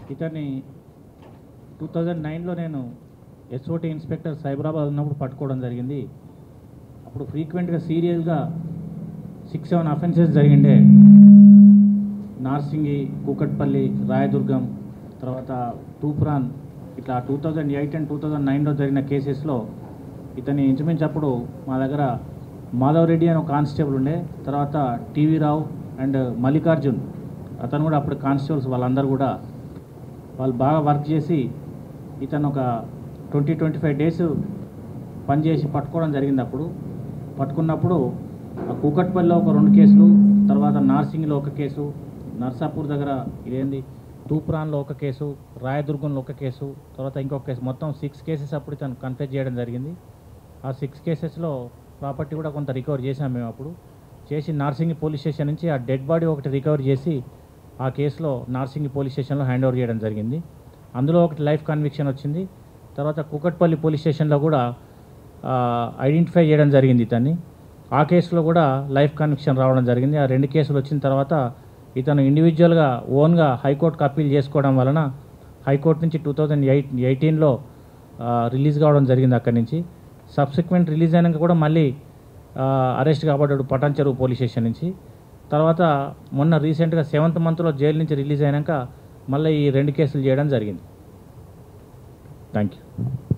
ఇతన్ని 2009లో నేను SOT inspector Cyberabad ఉన్నప్పుడు పట్టుకోవడం జరిగింది. అప్పుడు ఫ్రీక్వెంట్గా సీరియల్గా 6-7 అఫెన్సెస్ జరిగిండే. నార్సింగి, కూకట్పల్లి, రాయదుర్గం, తర్వాత తూప్రాన్, ఇట్లా 2008 అండ్ 2009లో జరిగిన కేసెస్లో ఇతని ఇంచుమించు అప్పుడు మా దగ్గర మాధవ్ రెడ్డి అని ఒక కానిస్టేబుల్ ఉండే, తర్వాత టీవీ రావు అండ్ మల్లికార్జున్ అతను కూడా అప్పుడు కానిస్టేబుల్స్. వాళ్ళందరూ కూడా వాళ్ళు బాగా వర్క్ చేసి ఇతను ఒక 20-25 డేస్ పనిచేసి పట్టుకోవడం జరిగింది. అప్పుడు పట్టుకున్నప్పుడు కూకట్పల్లిలో ఒక 2 కేసులు, తర్వాత నార్సింగిలో ఒక కేసు, నర్సాపూర్ దగ్గర ఇదేంది తూప్రాన్లో ఒక కేసు, రాయదుర్గంలో ఒక కేసు, తర్వాత ఇంకొక కేసు, మొత్తం 6 కేసెస్ అప్పుడు తను కన్ఫెస్ చేయడం జరిగింది. ఆ 6 కేసెస్లో ప్రాపర్టీ కూడా కొంత రికవర్ చేసాం మేము. అప్పుడు చేసి నార్సింగి పోలీస్ స్టేషన్ నుంచి ఆ డెడ్ బాడీ ఒకటి రికవర్ చేసి ఆ కేసులో నార్సింగి పోలీస్ స్టేషన్లో హ్యాండ్ ఓవర్ చేయడం జరిగింది. అందులో ఒకటి లైఫ్ కన్విక్షన్ వచ్చింది. తర్వాత కూకట్పల్లి పోలీస్ స్టేషన్లో కూడా ఐడెంటిఫై చేయడం జరిగింది ఇతన్ని. ఆ కేసులో కూడా లైఫ్ కన్విక్షన్ రావడం జరిగింది. ఆ 2 కేసులు వచ్చిన తర్వాత ఇతను ఇండివిజువల్గా ఓన్గా హైకోర్టుకు అప్పీల్ చేసుకోవడం వలన హైకోర్టు నుంచి 2018లో రిలీజ్ కావడం జరిగింది. అక్కడి నుంచి సబ్సిక్వెంట్ రిలీజ్ అయినాక కూడా మళ్ళీ అరెస్ట్ కాబడ్డాడు పటాన్చెరు పోలీస్ స్టేషన్ నుంచి. తర్వాత మొన్న రీసెంట్గా 7th మంత్లో జైలు నుంచి రిలీజ్ అయినాక మళ్ళీ ఈ 2 కేసులు చేయడం జరిగింది. Thank you.